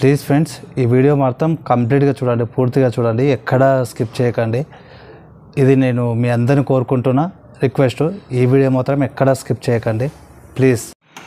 Please friends, ఈ video మాత్రం కంప్లీట్గా చూడండి, పూర్తిగా చూడండి, ఎక్కడా స్కిప్ చేయకండి. ఇది నేను మీ అందరిని కోరుకుంటున్న రిక్వెస్ట్. ఈ వీడియో మాత్రం ఎక్కడా స్కిప్ చేయకండి ప్లీజ్.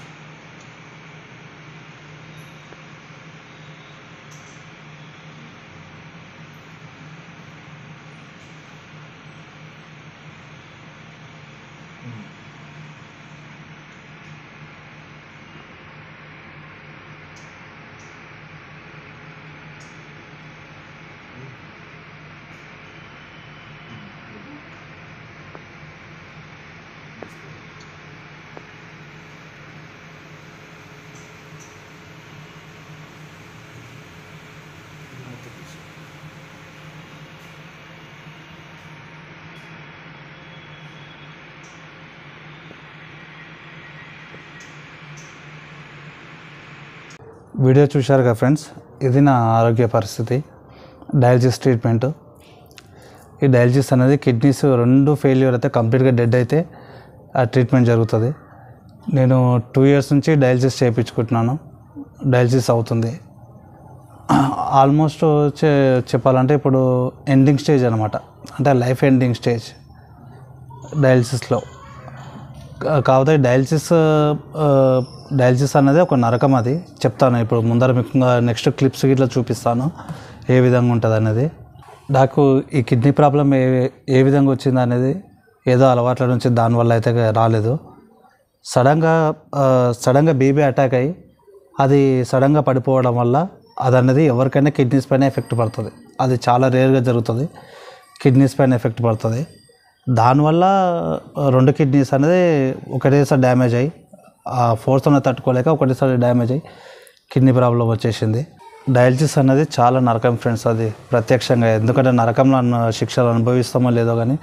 వీడియో చూశారు కదా ఫ్రెండ్స్, ఇది నా ఆరోగ్య పరిస్థితి. Dialysis treatment. ఈ డయాలసిస్ అనేది కిడ్నీస్ 2 ఫెయిల్యూర్ అయితే, కంప్లీట్గా డెడ్ అయితే ఆ ట్రీట్మెంట్ జరుగుతుంది. నేను 2 years నుంచి డయాలసిస్ చేయించుకుంటున్నాను. డయాలసిస్ అవుతుంది. ఆల్మోస్ట్ చెప్పాలంటే ఇప్పుడు ఎండింగ్ స్టేజ్ అనమాట, అంటే లైఫ్ ఎండింగ్ స్టేజ్ డయాలసిస్లో. కాకపోతే డయాలసిస్ అనేది ఒక నరకం. అది చెప్తాను ఇప్పుడు ముందర మీకు నెక్స్ట్ క్లిప్స్ ఇట్లా చూపిస్తాను ఏ విధంగా ఉంటుంది అనేది. నాకు ఈ కిడ్నీ ప్రాబ్లం ఏ విధంగా వచ్చింది అనేది ఏదో అలవాట్ల నుంచి దానివల్ల అయితే రాలేదు. సడన్గా బీపీ అటాక్ అయ్యి అది సడన్గా పడిపోవడం వల్ల అది అనేది ఎవరికైనా కిడ్నీస్ పైన ఎఫెక్ట్ పడుతుంది. అది చాలా రేర్గా జరుగుతుంది. కిడ్నీస్ పైన ఎఫెక్ట్ పడుతుంది. దానివల్ల 2 కిడ్నీస్ అనేది ఒకటేసారి డ్యామేజ్ అయ్యి ఆ ఫోర్స్ అనేది తట్టుకోలేక ఒకటేసారి డ్యామేజ్ అయ్యి కిడ్నీ ప్రాబ్లం వచ్చేసింది. డయాలసిస్ అనేది చాలా నరకం ఫ్రెండ్స్. అది ప్రత్యక్షంగా, ఎందుకంటే నరకంలో శిక్షలు అనుభవిస్తామో లేదో కానీ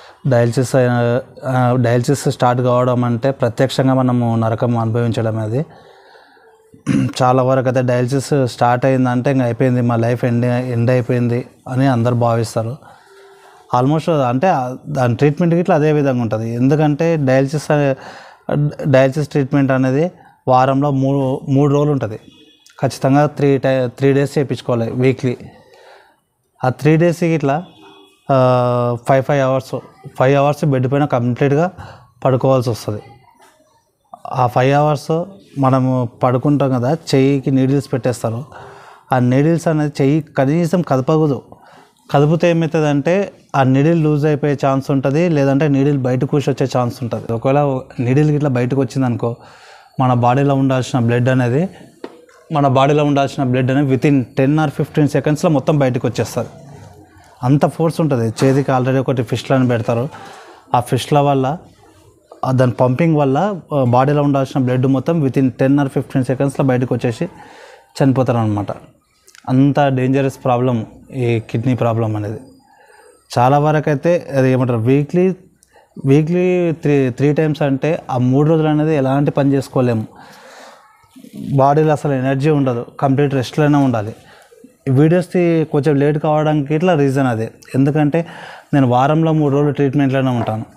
డయాలసిస్ స్టార్ట్ కావడం అంటే ప్రత్యక్షంగా మనము నరకం అనుభవించడం. అది చాలా వరకు అయితే డయాలసిస్ స్టార్ట్ అయిందంటే ఇంకా అయిపోయింది, మా లైఫ్ ఎండ్ అయిపోయింది అని అందరు భావిస్తారు. ఆల్మోస్ట్ అంటే దాని ట్రీట్మెంట్కి ఇట్లా అదే విధంగా ఉంటుంది. ఎందుకంటే డయాలసిస్ ట్రీట్మెంట్ అనేది వారంలో 3 రోజులు ఉంటుంది. ఖచ్చితంగా 3 days చేయించుకోవాలి వీక్లీ. ఆ 3 daysకి ఇట్లా 5 hours బెడ్ పైన కంప్లీట్గా పడుకోవాల్సి వస్తుంది. ఆ 5 hours మనము పడుకుంటాం కదా, చెయ్యికి నీడిల్స్ పెట్టేస్తారు. ఆ నీడిల్స్ అనేది చెయ్యి కనీసం కదపకూడదు. కదిపితే ఏమవుతుందంటే ఆ నీడిల్ లూజ్ అయిపోయే ఛాన్స్ ఉంటుంది, లేదంటే నీడిల్ బయటకు వచ్చే ఛాన్స్ ఉంటుంది. ఒకవేళ నీడిల్ ఇట్లా బయటకు వచ్చిందనుకో, మన బాడీలో ఉండాల్సిన బ్లడ్ అనేది వితిన్ 10 or 15 secondsలో మొత్తం బయటకు వచ్చేస్తుంది. అంత ఫోర్స్ ఉంటుంది. చేతికి ఆల్రెడీ ఒకటి ఫిష్లను పెడతారు. ఆ ఫిష్ల వల్ల, దాని పంపింగ్ వల్ల బాడీలో ఉండాల్సిన బ్లడ్ మొత్తం వితిన్ 10 or 15 secondsలో బయటకు వచ్చేసి చనిపోతారు అనమాట. అంత డేంజరస్ ప్రాబ్లం ఈ కిడ్నీ ప్రాబ్లం అనేది. చాలా వరకు అయితే అది ఏమంటారు, వీక్లీ 3 times అంటే ఆ 3 రోజులు అనేది ఎలాంటి పని చేసుకోలేము. బాడీలో అసలు ఎనర్జీ ఉండదు, కంప్లీట్ రెస్ట్లోనే ఉండాలి. వీడియోస్ కొంచెం లేట్ కావడానికి ఇట్లా రీజన్ అదే. ఎందుకంటే నేను వారంలో 3 రోజులు ట్రీట్మెంట్లోనే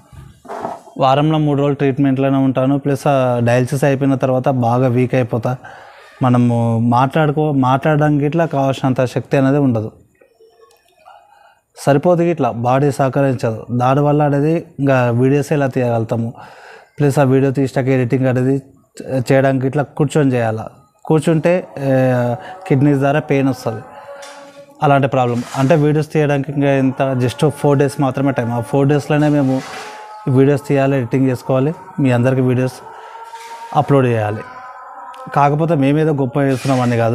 ఉంటాను. ప్లస్ డయాలసిస్ అయిపోయిన తర్వాత బాగా వీక్ అయిపోతా. మనము మాట్లాడడానికి ఇట్లా కావాల్సినంత శక్తి అనేది ఉండదు, సరిపోదు, ఇట్లా బాడీ సహకరించదు. దానివల్ల అనేది ఇంకా వీడియోస్ ఎలా తీయగలుగుతాము. ప్లస్ ఆ వీడియో తీసాక ఎడిటింగ్ అనేది చేయడానికి ఇట్లా కూర్చుంటే కిడ్నీస్ ద్వారా పెయిన్ వస్తుంది. అలాంటి ప్రాబ్లం. అంటే వీడియోస్ తీయడానికి ఇంకా జస్ట్ 4 days మాత్రమే టైం. ఆ 4 daysలోనే మేము వీడియోస్ తీయాలి, ఎడిటింగ్ చేసుకోవాలి, మీ అందరికీ వీడియోస్ అప్లోడ్ చేయాలి. కాకపోతే మేమేదో గొప్ప చేస్తున్నామని కాదు,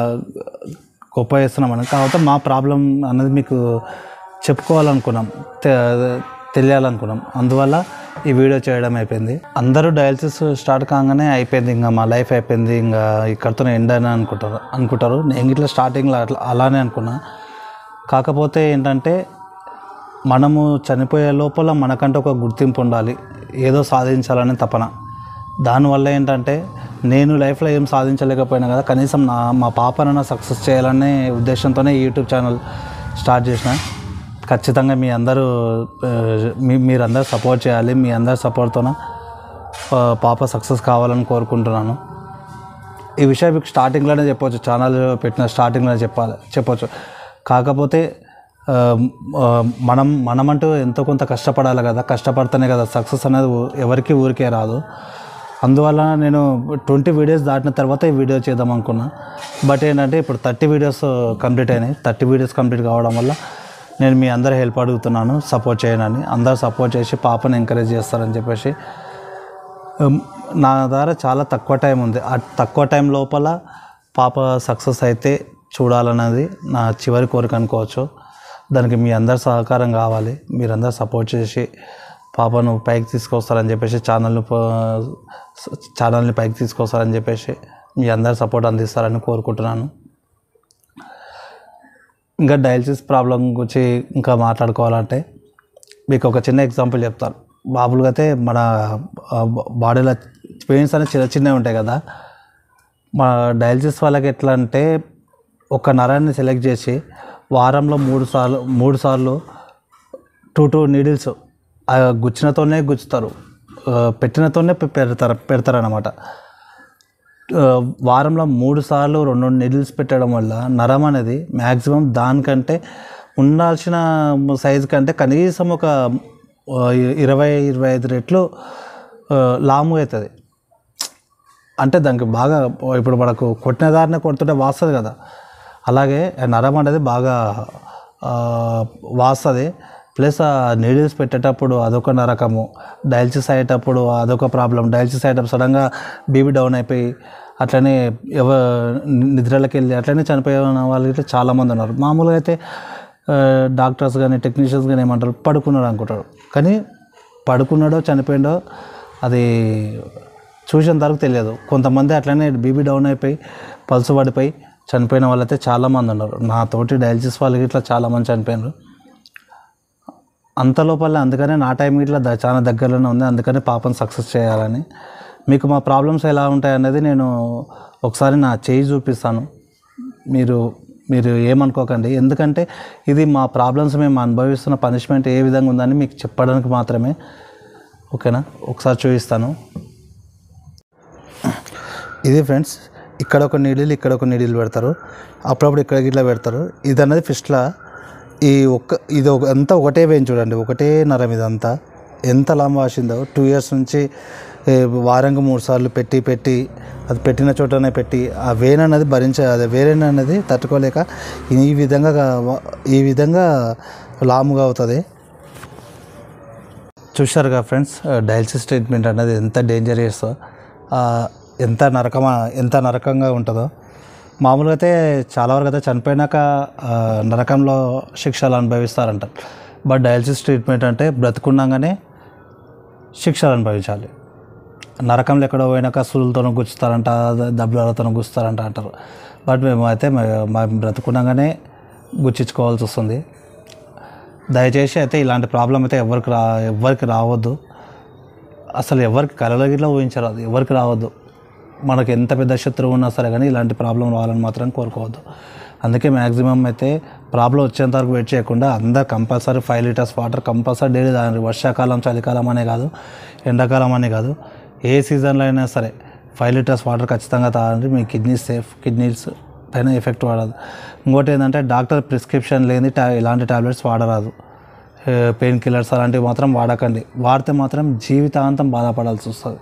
కాకపోతే మా ప్రాబ్లం అనేది మీకు చెప్పుకోవాలనుకున్నాం, తెలియాలనుకున్నాం. అందువల్ల ఈ వీడియో చేయడం అయిపోయింది. అందరూ డయాలసిస్ స్టార్ట్ కాగానే అయిపోయింది, ఇంకా మా లైఫ్ అయిపోయింది, ఇంకా ఇక్కడితోనే ఎండ్ అని అనుకుంటారు. నేను ఇట్లా స్టార్టింగ్లో అలానే అనుకున్నా. కాకపోతే ఏంటంటే మనము చనిపోయే లోపల మనకంటే ఒక గుర్తింపు ఉండాలి, ఏదో సాధించాలనే తపన. దానివల్ల ఏంటంటే నేను లైఫ్లో ఏం సాధించలేకపోయినా కదా, కనీసం మా పాపనైనా సక్సెస్ చేయాలనే ఉద్దేశంతోనే యూట్యూబ్ ఛానల్ స్టార్ట్ చేసిన. ఖచ్చితంగా మీరందరూ సపోర్ట్ చేయాలి. మీ అందరి సపోర్ట్తోన పాప సక్సెస్ కావాలని కోరుకుంటున్నాను. ఈ విషయం మీకు స్టార్టింగ్లోనే చెప్పవచ్చు, ఛానల్ పెట్టిన స్టార్టింగ్లోనే చెప్పవచ్చు. కాకపోతే మనమంటూ ఎంతో కొంత కష్టపడాలి కదా, కష్టపడితేనే కదా సక్సెస్ అనేది ఎవరికి ఊరికే రాదు. అందువల్ల నేను 20 వీడియోస్ దాటిన తర్వాత ఈ వీడియో చేద్దాం అనుకున్నా. బట్ ఏంటంటే ఇప్పుడు 30 వీడియోస్ కంప్లీట్ అయినాయి. 30 వీడియోస్ కంప్లీట్ కావడం వల్ల నేను మీ అందరి హెల్ప్ అడుగుతున్నాను, సపోర్ట్ చేయనని. అందరూ సపోర్ట్ చేసి పాపను ఎంకరేజ్ చేస్తారని చెప్పేసి. నా ద్వారా చాలా తక్కువ టైం ఉంది. ఆ తక్కువ టైం లోపల పాప సక్సెస్ అయితే చూడాలన్నది నా చివరి కోరిక అనుకోవచ్చు. దానికి మీ అందరి సహకారం కావాలి. మీరందరూ సపోర్ట్ చేసి పాపను పైకి తీసుకొస్తారని చెప్పేసి, ఛానల్ని పైకి తీసుకొస్తారని చెప్పేసి మీ అందరి సపోర్ట్ అందిస్తారని కోరుకుంటున్నాను. ఇంకా డయాలసిస్ ప్రాబ్లం గురించి ఇంకా మాట్లాడుకోవాలంటే మీకు ఒక చిన్న ఎగ్జాంపుల్ చెప్తాను. మామూలుగా అయితే మన బాడీలో పెయిన్స్ అనేవి చిన్న చిన్నవి ఉంటాయి కదా. మన డయాలసిస్ వాళ్ళకి ఎట్లా అంటే ఒక నరాన్ని సెలెక్ట్ చేసి వారంలో 3 సార్లు 2 నీడిల్స్ గుచ్చినతోనే గుచ్చుతారు, పెట్టినతోనే పెడతారన్నమాట. వారంలో 3 సార్లు 2 నీడిల్స్ పెట్టడం వల్ల నరం అనేది మ్యాక్సిమం దానికంటే ఉండాల్సిన సైజు కంటే కనీసం ఒక 20-25 రెట్లు లాము అవుతుంది. అంటే దానికి బాగా ఇప్పుడు మనకు కొట్టిన దారినే కొడుతుంటే వాస్తుంది కదా, అలాగే నరం అనేది బాగా వాస్తుంది. ప్లస్ ఆ నీడిల్స్ పెట్టేటప్పుడు అదొక నరకము, డయాలసిస్ అయ్యేటప్పుడు అదొక ప్రాబ్లం. డయాలసిస్ అయ్యేటప్పుడు సడన్గా బీపీ డౌన్ అయిపోయి అట్లనే నిద్రలోకి వెళ్ళి అట్లనే చనిపోయిన వాళ్ళు ఇట్లా చాలామంది ఉన్నారు. మామూలుగా అయితే డాక్టర్స్ కానీ టెక్నీషియన్స్ కానీ ఏమంటారు, పడుకున్నాడు అనుకుంటారు. కానీ పడుకున్నాడో చనిపోయిండో అది చూసిన తర్వాత తెలియదు. కొంతమంది అట్లనే బీపీ డౌన్ అయిపోయి పల్సు పడిపోయి చనిపోయిన వాళ్ళైతే చాలామంది ఉన్నారు. నా తోటి డయాలసిస్ వాళ్ళకి ఇట్లా చాలామంది చనిపోయినారు. అంత లోపల అందుకనే నా టైం ఇట్లా చాలా దగ్గరలోనే ఉంది. అందుకని పాపను సక్సెస్ చేయాలని. మీకు మా ప్రాబ్లమ్స్ ఎలా ఉంటాయనేది నేను ఒకసారి నా చేయి చూపిస్తాను. మీరు ఏమనుకోకండి, ఎందుకంటే ఇది మా ప్రాబ్లమ్స్, మేము అనుభవిస్తున్న పనిష్మెంట్ ఏ విధంగా ఉందని మీకు చెప్పడానికి మాత్రమే. ఓకేనా, ఒకసారి చూపిస్తాను. ఇది ఫ్రెండ్స్, ఇక్కడ ఒక నీడిల్ పెడతారు, అప్పుడప్పుడు ఇక్కడ ఇట్లా పెడతారు. ఇది అన్నది ఫిస్ట్లా. ఇది అంతా ఒకటే వేయం చూడండి, ఒకటే నరం. ఇదంతా ఎంత లాంబ వాసిందో. 2 ఇయర్స్ నుంచి వారంగా 3 సార్లు పెట్టి అది పెట్టిన చోటనే పెట్టి ఆ వేన్ అనేది అదే వేరేన్ అనేది తట్టుకోలేక ఈ విధంగా లాముగా అవుతుంది. చూశారుగా ఫ్రెండ్స్, డయాలసిస్ ట్రీట్మెంట్ అనేది ఎంత డేంజరస్, ఎంత నరకంగా ఉంటుందో. మామూలుగా అయితే చాలా వరకు అయితే చనిపోయినాక నరకంలో శిక్షలు అనుభవిస్తారంట. బట్ డయాలసిస్ ట్రీట్మెంట్ అంటే బ్రతుకున్నాగానే శిక్షలు అనుభవించాలి. నరకంలో ఎక్కడో పోయినాక సూదులతో గుచ్చుతారంట, దెబ్బలతో గుచ్చుతారంట అంటారు. బట్ మేము బ్రతుకున్నాగానే గుచ్చించుకోవాల్సి వస్తుంది. దయచేసి అయితే ఇలాంటి ప్రాబ్లం అయితే ఎవరికి రావద్దు. అసలు ఎవరికి కలలో గిట్లా ఊహించరాదు, ఎవరికి రావద్దు. మనకు ఎంత పెద్ద శత్రువు ఉన్నా సరే కానీ ఇలాంటి ప్రాబ్లం రావాలని మాత్రం కోరుకోవద్దు. అందుకే మ్యాక్సిమం అయితే ప్రాబ్లం వచ్చేంత వరకు వెయిట్ చేయకుండా అందరు compulsory 5 litres water compulsory daily తాగండి. వర్షాకాలం, చలికాలం అనే కాదు, ఎండాకాలం అనే కాదు, ఏ సీజన్లో అయినా సరే 5 లీటర్స్ వాటర్ ఖచ్చితంగా తాగండి. మీ కిడ్నీస్ పైన ఎఫెక్ట్ పడదు. ఇంకోటి ఏంటంటే డాక్టర్ ప్రిస్క్రిప్షన్ లేని ఇలాంటి టాబ్లెట్స్ వాడరాదు. పెయిన్ కిల్లర్స్ అలాంటివి మాత్రం వాడకండి. వాడితే మాత్రం జీవితాంతం బాధపడాల్సి వస్తుంది.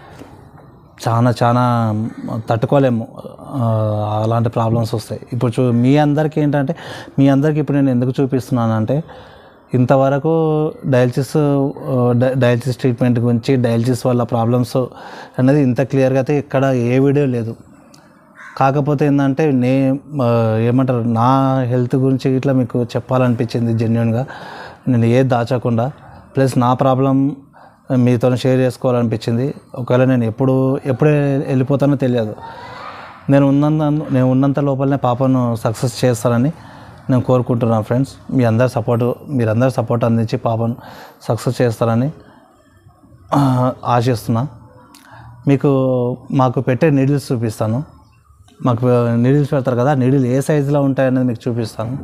చాలా తట్టుకోలేము, అలాంటి ప్రాబ్లమ్స్ వస్తాయి. ఇప్పుడు మీ అందరికీ ఏంటంటే ఇప్పుడు నేను ఎందుకు చూపిస్తున్నానంటే, ఇంతవరకు డయాలసిస్ ట్రీట్మెంట్ గురించి, డయాలసిస్ వల్ల ప్రాబ్లమ్స్ అనేది ఇంత క్లియర్గా అయితే ఇక్కడ ఏ వీడియో లేదు. కాకపోతే ఏంటంటే ఏమంటారు, నా హెల్త్ గురించి ఇట్లా మీకు చెప్పాలనిపించింది జెన్యున్గా, నేను ఏది దాచకుండా. ప్లస్ నా ప్రాబ్లం మీతో షేర్ చేసుకోవాలనిపించింది. ఒకవేళ నేను ఎప్పుడు వెళ్ళిపోతానో తెలియదు. నేను ఉన్నంత లోపలనే పాపను సక్సెస్ చేస్తానని నేను కోరుకుంటున్నాను ఫ్రెండ్స్. మీరందరూ సపోర్ట్ అందించి పాపను సక్సెస్ చేస్తారని ఆశిస్తున్నా. మాకు పెట్టే నీడిల్స్ చూపిస్తాను. మాకు నీడిల్స్ పెడతారు కదా, నీడిల్ ఏ సైజులో ఉంటాయనేది మీకు చూపిస్తాను.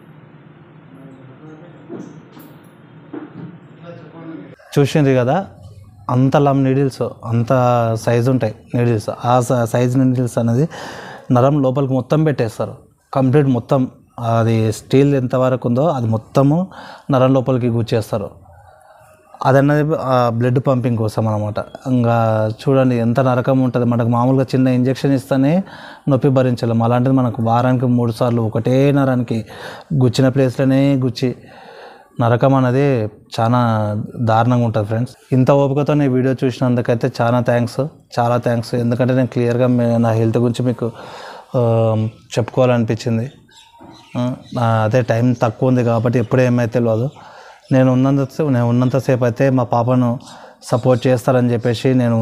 చూసింది కదా, అంత లమ్ నీడిల్స్, అంత సైజు ఉంటాయి నీడిల్స్. ఆ సైజ్ నీడిల్స్ అనేది నరం లోపలికి మొత్తం పెట్టేస్తారు. కంప్లీట్ మొత్తం అది స్టీల్ ఎంతవరకు ఉందో అది మొత్తము నరం లోపలికి గుచ్చేస్తారు. అదన్నది బ్లడ్ పంపింగ్ కోసం అనమాట. ఇంకా చూడండి ఎంత నరకం ఉంటుంది. మనకు మామూలుగా చిన్న ఇంజెక్షన్ ఇస్తేనే నొప్పి భరించలేము, అలాంటిది మనకు వారానికి 3 సార్లు ఒకటే నరానికి గుచ్చిన ప్లేస్లోనే గుచ్చి నరకం అనేది చాలా దారుణంగా ఉంటుంది ఫ్రెండ్స్. ఇంత ఓపికతో నేను వీడియో చూసినందుకైతే చాలా థ్యాంక్స్. ఎందుకంటే నేను క్లియర్గా నా హెల్త్ గురించి మీకు చెప్పుకోవాలనిపించింది. అదే టైం తక్కువ ఉంది కాబట్టి ఎప్పుడు ఏమైతే తెలియదు. నేను ఉన్నంతసేపు అయితే మా పాపను సపోర్ట్ చేస్తారని చెప్పేసి నేను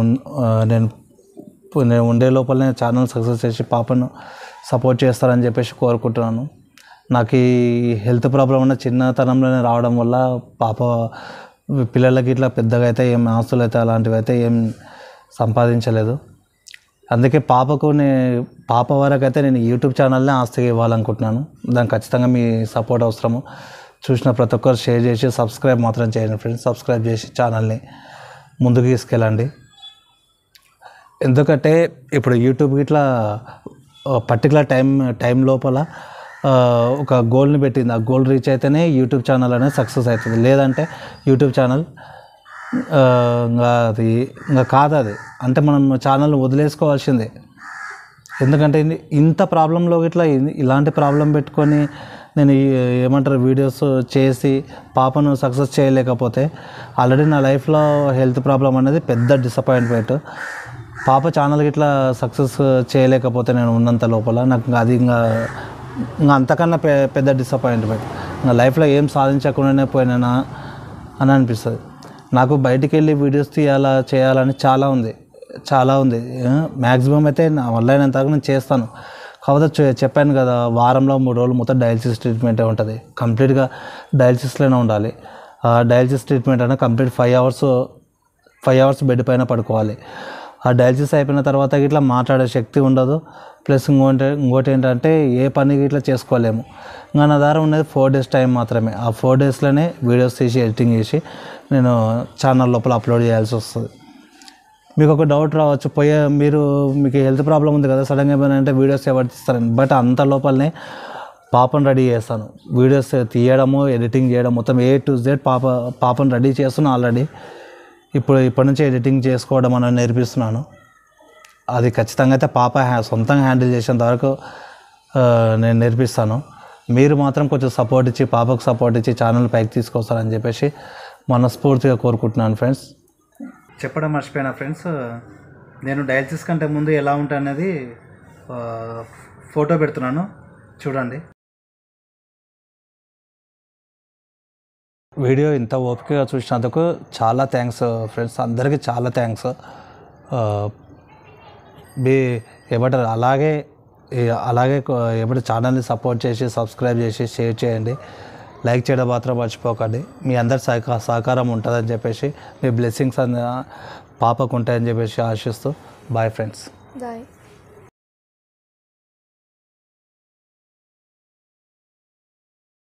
ఉండే లోపలనే ఛానల్ సక్సెస్ చేసి పాపను సపోర్ట్ చేస్తారని చెప్పేసి కోరుకుంటున్నాను. నాకు ఈ హెల్త్ ప్రాబ్లం ఉన్న చిన్నతనంలోనే రావడం వల్ల పిల్లలకి ఇట్లా పెద్దగా అయితే ఏం ఆస్తులు అయితే అలాంటివి అయితే ఏం సంపాదించలేదు. అందుకే పాప వరకు అయితే నేను యూట్యూబ్ ఛానల్నే ఆస్తిగా ఇవ్వాలనుకుంటున్నాను. దానికి ఖచ్చితంగా మీ సపోర్ట్ అవసరము. చూసిన ప్రతి ఒక్కరు షేర్ చేసి సబ్స్క్రైబ్ మాత్రం చేయండి ఫ్రెండ్స్. సబ్స్క్రైబ్ చేసి ఛానల్ని ముందుకు తీసుకెళ్ళండి. ఎందుకంటే ఇప్పుడు యూట్యూబ్ ఇట్లా పర్టికులర్ టైం లోపల ఒక గోల్ని పెట్టింది. ఆ గోల్ రీచ్ అయితేనే యూట్యూబ్ ఛానల్ అనేది సక్సెస్ అవుతుంది. లేదంటే యూట్యూబ్ ఛానల్ ఇంకా కాదు. అది అంటే మనం ఛానల్ వదిలేసుకోవాల్సిందే. ఎందుకంటే ఇంత ప్రాబ్లంలో ఇట్లా ఇలాంటి ప్రాబ్లం పెట్టుకొని నేను ఏమంటారు వీడియోస్ చేసి పాపను సక్సెస్ చేయలేకపోతే ఆల్రెడీ నా లైఫ్లో హెల్త్ ప్రాబ్లం అనేది పెద్ద డిసప్పాయింట్మెంట్. పాప ఛానల్కి ఇట్లా సక్సెస్ చేయలేకపోతే నేను ఉన్నంత లోపల నాకు అది ఇంకా అంతకన్నా పెద్ద డిసప్పాయింట్మెంట్. ఇంకా లైఫ్లో ఏం సాధించకుండానే పోయినా అని అనిపిస్తుంది. నాకు బయటికి వెళ్ళి వీడియోస్ చేయాలని చాలా ఉంది. మ్యాక్సిమం అయితే నా వల్ల అయినంతవరకు నేను చేస్తాను. కాకపోతే చెప్పాను కదా, వారంలో 3 రోజులు మొత్తం డయాలసిస్ ట్రీట్మెంటే ఉంటుంది. కంప్లీట్గా డయాలసిస్లోనే ఉండాలి. డయాలసిస్ ట్రీట్మెంట్ అనేది కంప్లీట్ 5 అవర్స్ బెడ్ పైన పడుకోవాలి. ఆ డయాలసిస్ అయిపోయిన తర్వాత ఇట్లా మాట్లాడే శక్తి ఉండదు. ప్లస్ ఇంకోటి ఏంటంటే ఏ పని ఇట్లా చేసుకోలేము. ఇంకా నా దగ్గర ఉన్నది 4 days టైం మాత్రమే. ఆ 4 daysలోనే వీడియోస్ తీసి ఎడిటింగ్ చేసి నేను ఛానల్ లోపల అప్లోడ్ చేయాల్సి వస్తుంది. మీకు ఒక డౌట్ రావచ్చు, మీకు హెల్త్ ప్రాబ్లం ఉంది కదా, సడన్గా ఏమైనా వీడియోస్ ఎవరు తీస్తారని. బట్ అంత లోపలనే పాపను రెడీ చేస్తాను. వీడియోస్ తీయడము, ఎడిటింగ్ చేయడం మొత్తం A to Z పాపను రెడీ చేస్తున్నాను ఆల్రెడీ. ఇప్పటి నుంచి ఎడిటింగ్ చేసుకోవడం అనేది నేర్పిస్తున్నాను. అది ఖచ్చితంగా అయితే పాప సొంతంగా హ్యాండిల్ చేసేంత వరకు నేను నేర్పిస్తాను. మీరు మాత్రం కొంచెం సపోర్ట్ ఇచ్చి పాపకు సపోర్ట్ ఇచ్చి ఛానల్ పైకి తీసుకొస్తారని చెప్పేసి మనస్ఫూర్తిగా కోరుకుంటున్నాను ఫ్రెండ్స్. చెప్పడం మర్చిపోయినా ఫ్రెండ్స్, నేను డయాలసిస్ కంటే ముందు ఎలా ఉంటా అనేది ఫోటో పెడుతున్నాను చూడండి. వీడియో ఇంత ఓపికగా చూసినందుకు చాలా థ్యాంక్స్ ఫ్రెండ్స్. అందరికీ చాలా థ్యాంక్స్. ఏమంటారు అలాగే ఎప్పుడు ఛానల్ని సపోర్ట్ చేసి సబ్స్క్రైబ్ చేసి షేర్ చేయండి. లైక్ చేయడం మాత్రం మర్చిపోకండి. మీ అందరి సహకారం ఉంటుందని చెప్పేసి, మీ బ్లెస్సింగ్స్ పాపకు ఉంటాయని చెప్పేసి ఆశిస్తూ బాయ్ ఫ్రెండ్స్. బాయ్.